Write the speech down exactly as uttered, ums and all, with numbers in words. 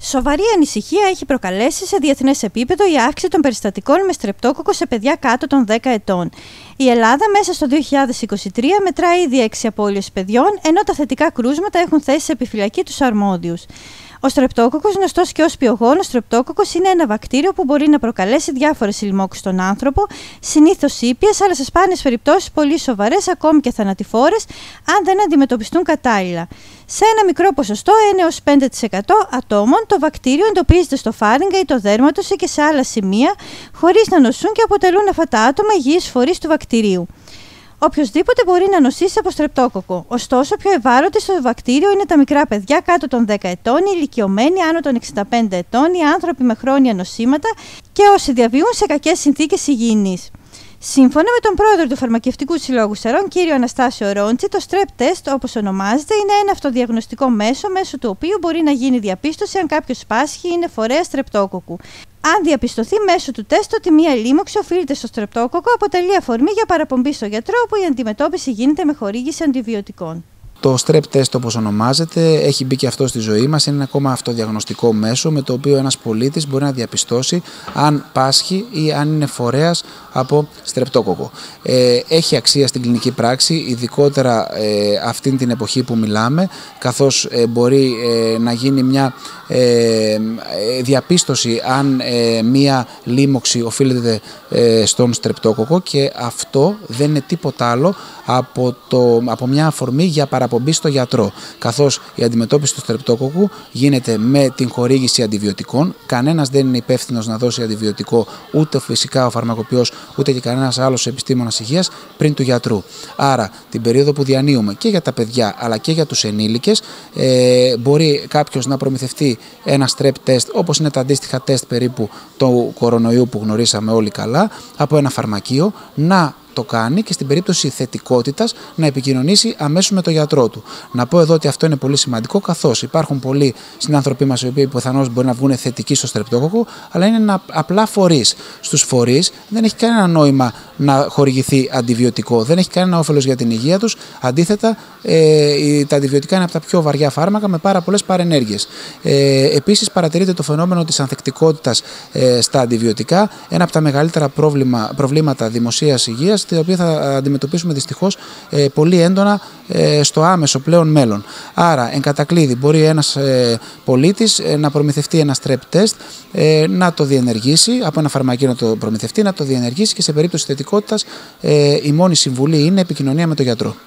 Σοβαρή ανησυχία έχει προκαλέσει σε διεθνές επίπεδο η αύξηση των περιστατικών με στρεπτόκοκκο σε παιδιά κάτω των δέκα ετών. Η Ελλάδα μέσα στο δύο χιλιάδες είκοσι τρία μετράει ήδη έξι απώλειες παιδιών, ενώ τα θετικά κρούσματα έχουν θέσει σε επιφυλακή τους αρμόδιους. Ο στρεπτόκοκκος, γνωστός και ως πιογόνος στρεπτόκοκκος, είναι ένα βακτήριο που μπορεί να προκαλέσει διάφορες λοιμώξεις στον άνθρωπο, συνήθως ήπιες, αλλά σε σπάνιες περιπτώσεις πολύ σοβαρές, ακόμη και θανατηφόρες, αν δεν αντιμετωπιστούν κατάλληλα. Σε ένα μικρό ποσοστό, ένα έως πέντε τοις εκατό ατόμων, το βακτήριο εντοπίζεται στο φάριγγα ή το δέρμα τους ή και σε άλλα σημεία, χωρίς να νοσούν και αποτελούν αυτά τα άτομα υγιείς φορείς του βακτηρίου. Οποιοσδήποτε μπορεί να νοσήσει από στρεπτόκοκκο. Ωστόσο, πιο ευάλωτοι στο βακτήριο είναι τα μικρά παιδιά κάτω των δέκα ετών, οι ηλικιωμένοι άνω των εξήντα πέντε ετών, οι άνθρωποι με χρόνια νοσήματα και όσοι διαβιούν σε κακές συνθήκες υγιεινής. Σύμφωνα με τον πρόεδρο του Φαρμακευτικού Συλλόγου Σερών, κύριο Αναστάσιο Ρόντσι, το Strep Test, όπως ονομάζεται, είναι ένα αυτοδιαγνωστικό μέσο, μέσω του οποίου μπορεί να γίνει διαπίστωση αν κάποιος πάσχει ή είναι φορέας στρεπτόκοκκου. Αν διαπιστωθεί μέσω του τεστ ότι μία λίμωξη οφείλεται στο στρεπτόκοκκο, αποτελεί αφορμή για παραπομπή στο γιατρό, όπου η αντιμετώπιση γίνεται με χορήγηση αντιβιωτικών. Το Strep Test, όπως ονομάζεται, έχει μπει και αυτό στη ζωή μας. Είναι ένα ακόμα αυτοδιαγνωστικό μέσο με το οποίο ένας πολίτης μπορεί να διαπιστώσει αν πάσχει ή αν είναι φορέας από στρεπτόκοκκο. Ε, έχει αξία στην κλινική πράξη, ειδικότερα ε, αυτήν την εποχή που μιλάμε, καθώς ε, μπορεί ε, να γίνει μια ε, διαπίστωση αν ε, μία λίμωξη οφείλεται ε, στον στρεπτόκοκκο, και αυτό δεν είναι τίποτα άλλο από, το, από μια αφορμή για παραπομπή στο γιατρό, καθώς η αντιμετώπιση του στρεπτόκοκκου γίνεται με την χορήγηση αντιβιωτικών. Κανένας δεν είναι υπεύθυνος να δώσει αντιβιωτικό, ούτε φυσικά ο φαρμακοποιός, ούτε και κανένας άλλος επιστήμονας υγείας πριν του γιατρού. Άρα, την περίοδο που διανύουμε και για τα παιδιά αλλά και για τους ενήλικες, ε, μπορεί κάποιος να προμηθευτεί ένα Strep Test, όπως είναι τα αντίστοιχα τεστ περίπου του κορονοϊού που γνωρίσαμε όλοι καλά, από ένα φαρμακείο, να το κάνει και στην περίπτωση θετικότητας να επικοινωνήσει αμέσως με τον γιατρό του. Να πω εδώ ότι αυτό είναι πολύ σημαντικό, καθώς υπάρχουν πολλοί συνάνθρωποι μας οι οποίοι πιθανώς μπορεί να βγουν θετικοί στο στρεπτόκοκκο, αλλά είναι ένα, απλά φορείς. Στους φορείς δεν έχει κανένα νόημα να χορηγηθεί αντιβιωτικό, δεν έχει κανένα όφελος για την υγεία τους. Αντίθετα, ε, τα αντιβιωτικά είναι από τα πιο βαριά φάρμακα με πάρα πολλές παρενέργειες. Ε, επίσης, παρατηρείται το φαινόμενο της ανθεκτικότητας ε, στα αντιβιωτικά, ένα από τα μεγαλύτερα πρόβλημα, προβλήματα δημοσίας υγείας, τα οποία θα αντιμετωπίσουμε δυστυχώς ε, πολύ έντονα ε, στο άμεσο πλέον μέλλον. Άρα, εν κατακλείδη, μπορεί ένας ε, πολίτης ε, να προμηθευτεί ένα Strep Test, ε, να το διενεργήσει, από ένα φαρμακείο να το προμηθευτεί, να το διενεργήσει, και σε περίπτωση θετικότητας ε, η μόνη συμβουλή είναι επικοινωνία με τον γιατρό.